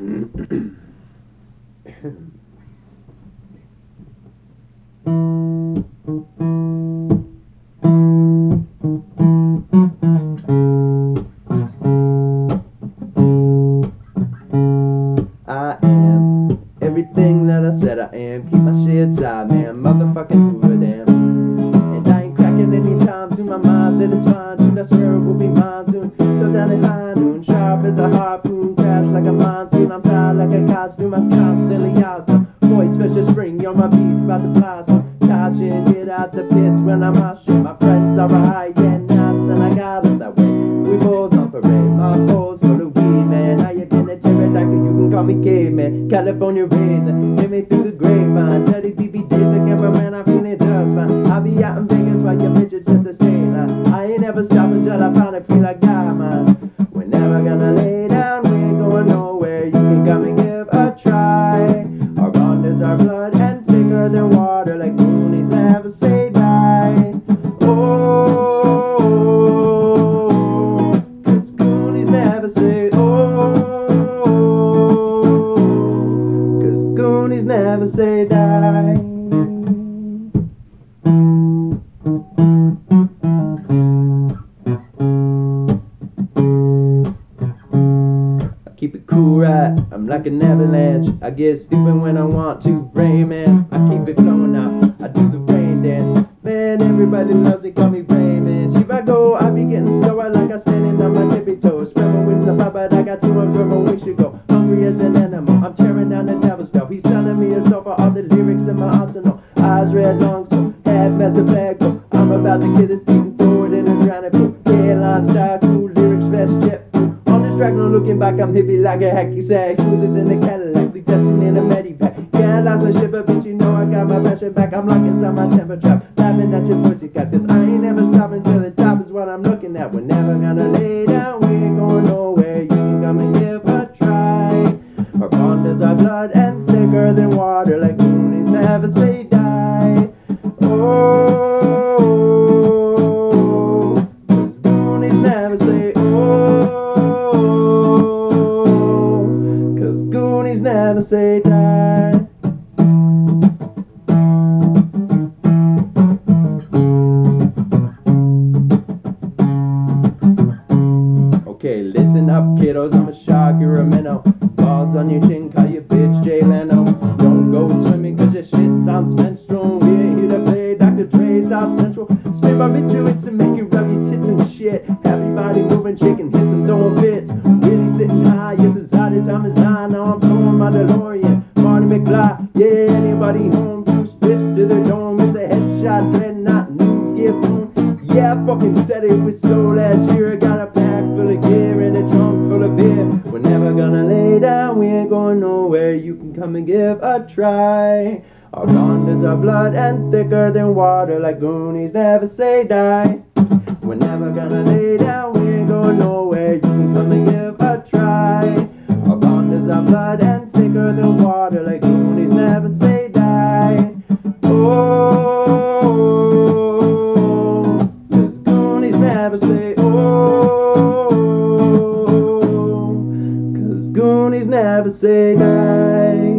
I am everything that I said I am. Keep my shit tight, man. Motherfucking Hoover Dam. And I ain't cracking any time soon. My mind said it's fine soon. I swear it will be mine soon. Shut down at high noon. Sharp as a harpoon. Crash like a monsoon. I'm silent like a costume. I'm constantly awesome. Voice special spring. Yo, my beats about to blossom. Caution, get out the pits when I'm out shit. My friends are high and nuts, and I got them that way. We both on parade. My foes for the weed, man. How you been a pterodactyl? You can call me caveman. California raisin, hit me through the grapevine. Dirty BB days again, but man, I feel it does fine. I'll be out in Vegas while your bitches just a stay line. I ain't never stop until I finally feel like God, man. We're never gonna lay down, we ain't going nowhere. You can come and give a try. Our bond is our blood and thicker than water, like Goonies never say die. Oh, 'cause Goonies never say Goonies never say die. I keep it cool, right? I'm like an avalanche. I get stupid when I want to. Rain Man, I keep it flowing out. I do the rain dance. Man, everybody loves it, call me Rain Man. If I go, I be getting so I like I'm standing on my tippy toes. Spread my wings up high, but I got too much where my wings should go. Hungry as an animal, I'm tearing down the devil's door. He's telling me a song for all the lyrics in my arsenal. Eyes red, long so half massive bag full. I'm about to kill this beat and throw it in a granite pool. Airline style, cool lyrics, fast jet fuel. On this track, no looking back, I'm hippie like a hacky sack. Smoother than a Cadillac, the dancing in a medipack. Yeah, I lost my shit, but bitch, you know I got my passion back. I'm locked inside my temper trap, laughing at your pussy cats. Cause I ain't never stopping till the top is what I'm looking at. We're never gonna lay down, we ain't going nowhere. You can come and give a try. Our bond is our blood and thicker than water, like Goonies never say die. Oh, 'cause Goonies never say Goonies never say die. Okay, listen up, kiddos. I'm a shark, you're a minnow. Balls on your chin, call your bitch Jay Leno. Don't go swimming, cause your shit sounds menstrual. We're here to play Dr. Dre South Central. Spin barbiturates to make you rub your tits and shit. Everybody moving, shaking hips and throwing fits. Really sitting high, yes, it's high, the time is high. Now I'm blowing my DeLorean. Marty McFly, yeah, anybody home? Two spliffs to the dome. It's a headshot, dreadnought, news, get boom. Yeah, I fucking said it was so last year. I got a pack full of gear and a trunk full of beer. We're never gonna lay down, we ain't going nowhere. You can come and give a try. Our bond is our blood and thicker than water, like Goonies never say die. We're never gonna lay down, we ain't going nowhere. You can come and give a try. Our bond is our blood and thicker than water, like Goonies never say die. Oh, 'cause Goonies never say Goonies never say die.